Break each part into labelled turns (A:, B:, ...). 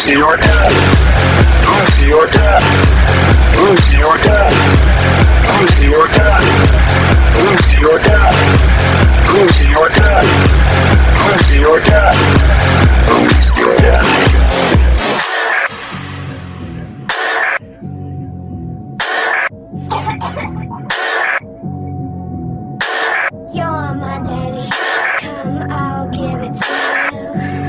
A: Who's your dad? Who's your dad? Who's your dad? Who's your dad? Who's your dad? Who's your dad? Who's your dad? Who's your dad?
B: You're my daddy, come I'll give it to you.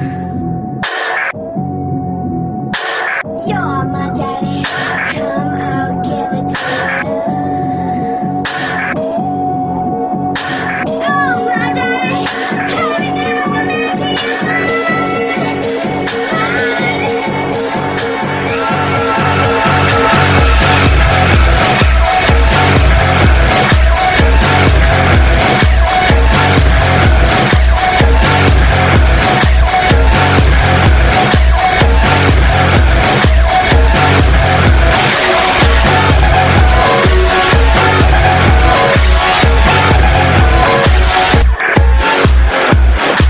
B: You're my daddy, come I'll give it to you. Oh my daddy, come and now I'm making you mine.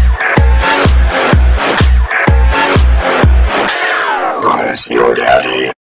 A: Who's your daddy?